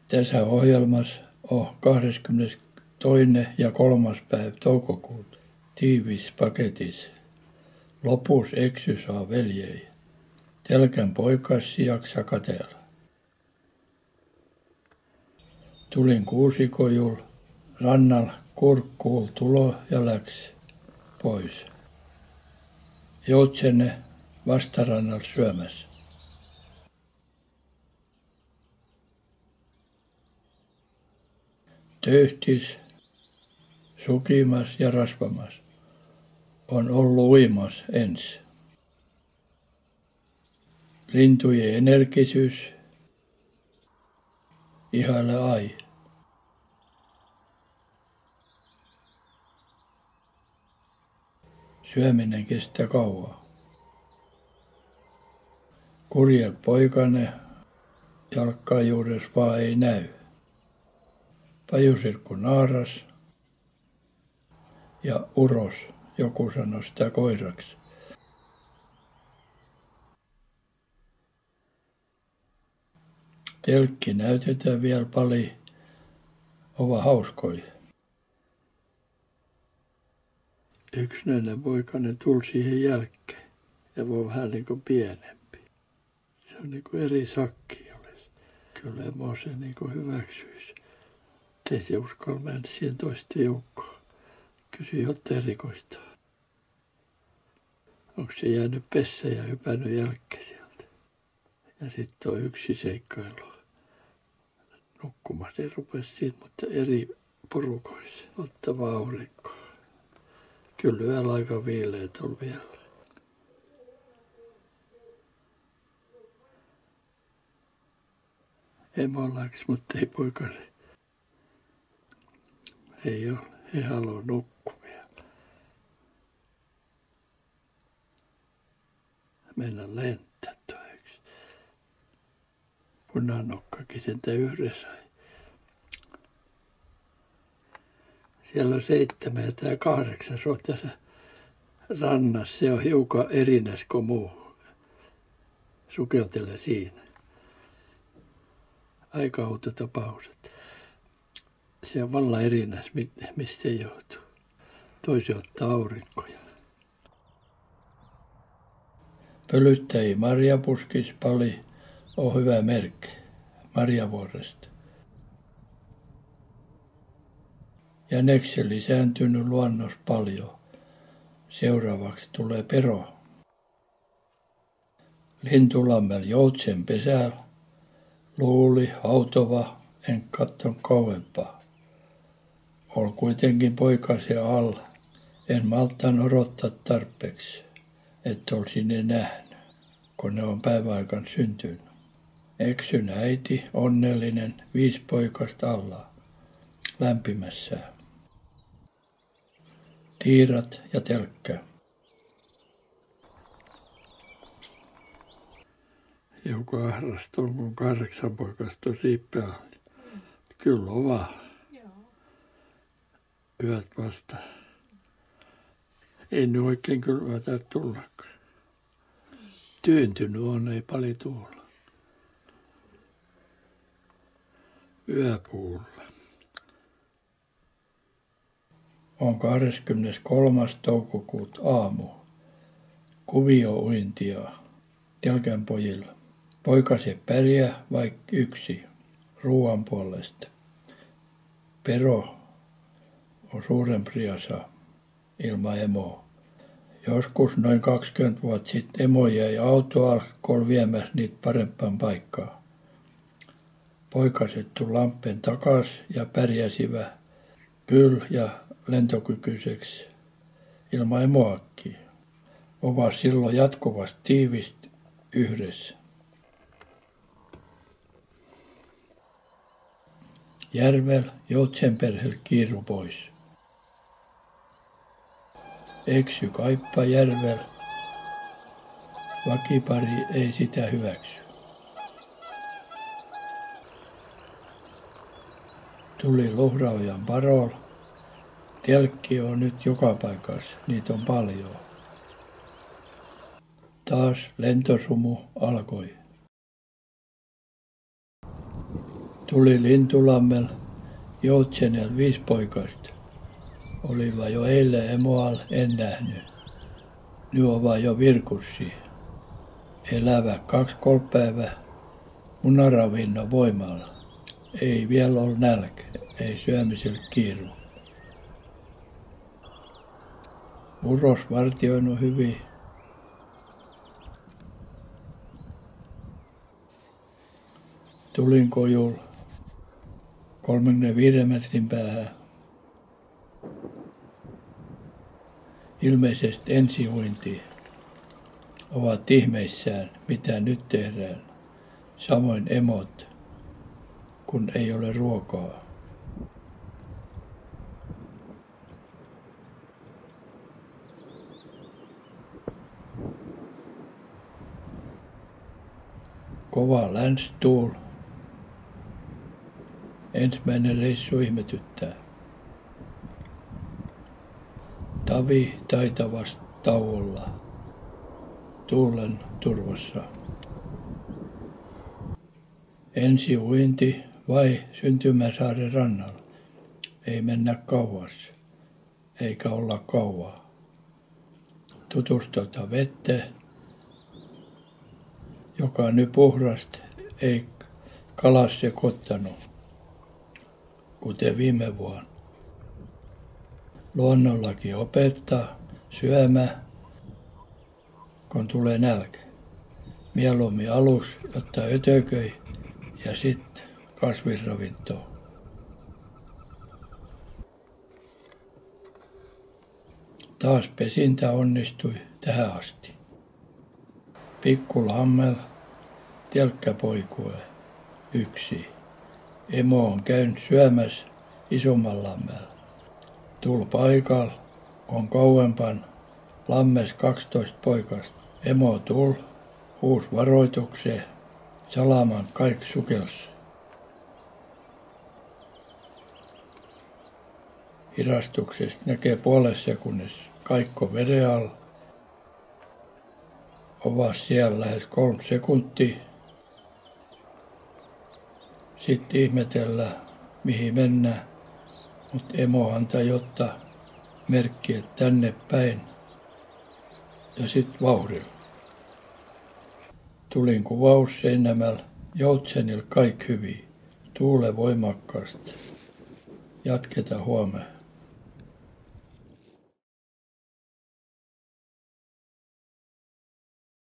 Tässä ohjelmassa on 22. ja 3. päivä toukokuuta tiivis paketis. Lopussa eksy saa veljei. Telkän poikassi jaksa katella. Tulin kuusikojul, rannal kurkkuul tulo ja läks pois. Joutsenne vastarannal syömässä. Töyhtis, sukimas ja rasvamas. On ollut uimas ens. Lintujen energisyys ihaile ai. Syöminen kestää kauan. Kurjel poikane jalkkaa juures vaan ei näy. Pajusirkku naaras ja uros, joku sanoi sitä koiraksi. Telkki näytetään vielä paljon, ova hauskoja. Yksinäinen poikainen tuli siihen jälkeen ja voi vähän niin kuin pienempi. Se on niin kuin eri sakki olisi. Kyllä mä se niin kuin hyväksyisi. Ei se uskalla mennä siihen toisten joukkoon. Kysyi jotain erikoista. Onko se jäänyt pessä ja hypännyt jälkeen sieltä? Ja sitten on yksi seikkailu. Nukkumassa ei rupesi siitä, mutta eri porukoissa ottava aurinkoa. Kyllä yöllä aika viileet on vielä. Emo läks, mutta ei poikasi. Ei ole, he halua nukkua vielä. Mennä lentää toiseksi. Punanokkakin sentään yhdessä. Siellä on 7 ja 8 se on tässä rannassa. Se on hiukan erinäs kuin muu. Sukeltelee siinä. Aika outo tapaus. Se on vallan erinäs, mistä se joutuu. Toisi ottaa aurinkoja. Pölyttäjiä marjapuskis pali on hyvä merkki marjavuoresta. Jäniksen lisääntynyt luonnossa paljon. Seuraavaksi tulee pero. Lintulammel joutsen pesällä. Luuli hautova, en katson kauempaa. Ol kuitenkin poikasia alla. En malttanut odottaa tarpeeksi, että olisin ne nähnyt, kun ne on päiväaikaan syntynyt. Eksyn äiti, onnellinen, 5 poikasta alla, lämpimässään. Tiirat ja telkkä. Joku ahrasta on, kun 8 poikasta on siippää. Kyllä on vaan. Yöt vasta. Ei nyt oikein kylmää tullakaan. Tyyntynyt on, ei paljon tulla. Yöpuulla. On 23. toukokuuta aamu. Kuvio-uintia telkän pojilla. Poikase pärjää vaikka yksi ruoan puolesta. Pero on suurempi riasa ilman emoa. Joskus noin 20 vuotta sitten emo jäi autoalkoon viemässä niitä parempaan paikkaan. Poikaset tuli lampen takas ja pärjäsivät kyllä ja lentokykyiseksi ilman emoakin. Ovat silloin jatkuvasti tiivisti yhdessä. Järvel joutsen perhel kiiru pois. Eksy kaippa järvel. Vakipari ei sitä hyväksy. Tuli Luhraujan parol. Telkki on nyt joka paikassa, niitä on paljon. Taas lentosumu alkoi. Tuli Lintulammel Joutsenel 5 poikasta. Oliva jo eilen emoal en nähnyt. Nyt ovat jo virkussia. Elävä 2-3 päivää munaravinnon voimalla. Ei vielä ole nälkä, ei syömisellä kiiru. Uros vartioinut hyvin. Tulin kojul 35 metrin päähän. Ilmeisesti ensiuinti ovat ihmeissään, mitä nyt tehdään. Samoin emot, kun ei ole ruokaa. Kova länstuul. Ensimmäinen reissu ihmetyttää. Tavi taitavasti tauolla. Tuulen turvassa. Ensi uinti vai Syntymäsaaren rannalla. Ei mennä kauas, eikä olla kauaa. Tutustuta vettä, joka nyt puhdasta, ei kalas sekoittanut, kuten viime vuonna. Luonnollakin opettaa syömään, kun tulee nälkä. Mieluummin alus ottaa ötököi ja sitten kasvisravintoa. Taas pesintä onnistui tähän asti. Pikkulammel, telkkäpoikue, 1. Emo on käynyt syömässä isomman lammella. Tul paikalla on kauempan lammes 12 poikasta. Emo tul, huus varoitukseen, salaman kaikki sukelsi. Hirastuksesta näkee puolessa sekunnissa kaikko veden alla. Ovat siellä lähes 3 sekuntia. Sitten ihmetellään, mihin mennään, mutta emo antaa jotta merkki, että tänne päin. Ja sitten vauhdilla. Tulin kuvaus Seinämällä, Joutsenilla kaikki hyvin. Tuule voimakkaasti. Jatketaan huomenna.